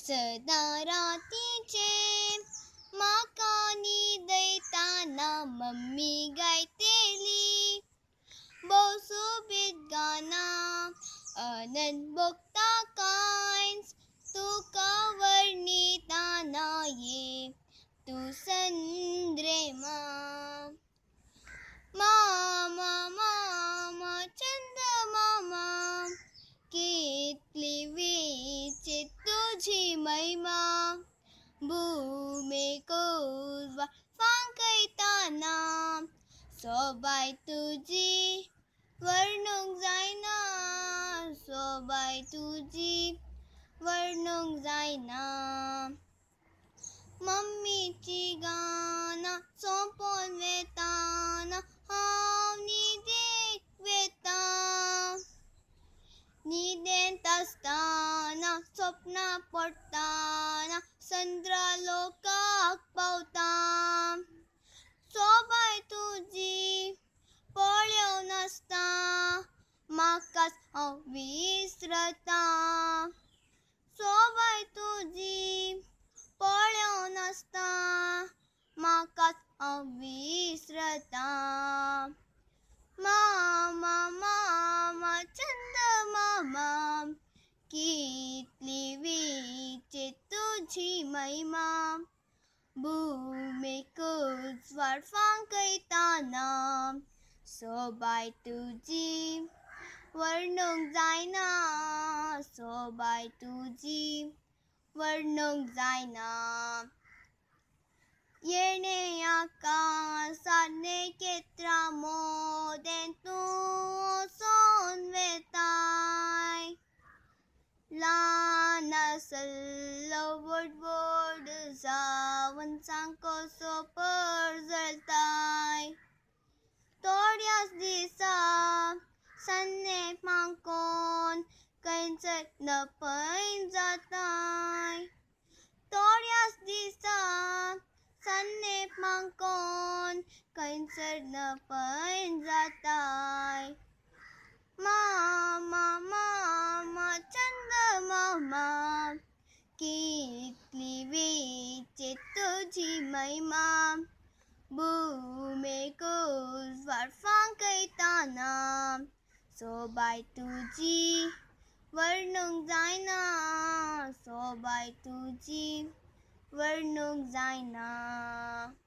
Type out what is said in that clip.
सदा रात्रीचे माकानी दैताना मम्मी गायतेली बहुसुबीत गाना आनंद भोगता कायच तुका वर्णिताना ये तू संद्रेमा मामा मामा चंद मामा कितली विचित्र तुझी महिमा भूमेको फांकैताना सोबाय तुझी वर्णूंक जायना सोबाय तुझी वर्णूंक जायना मम्मीची गाना सोंपोन वेताना हांव न्हिदेक वेता न्हिदेंत आसतना स्वप्नां पडटाना संद्रा लोकाक पावता सोबाय तुझी पळ्यो नासता म्हाकाच हांव विसरता सोबाय तुझी पळ्यो नासता म्हाकाच हांव विसरता मामा मामा चंद मामा कितली विचित्र तुझी महिमा भूमेकूच फांकैताना सोबाय तुझी वर्णूंक जायना सोबाय तुझी वर्णूंक जायना येणे आकाशात नेकेत्रा मोदें तूं सोन वेताय ल्हान आसलो व्हड व्हड जावन सांको सोपर जळताय थोड्याच दिसा सन्ने मांकोन खंयसर नपय जाताय थोड्याच दिसा सन्ने मांकोन खंयसर नपय जाताय मामा मामा चंद मामा कितली विचित्र तुझी महिमा भूमेकूच फांकैताना सोबाय तुझी वर्णूंक जायना सोबाय तुझी वर्णूंक जायना.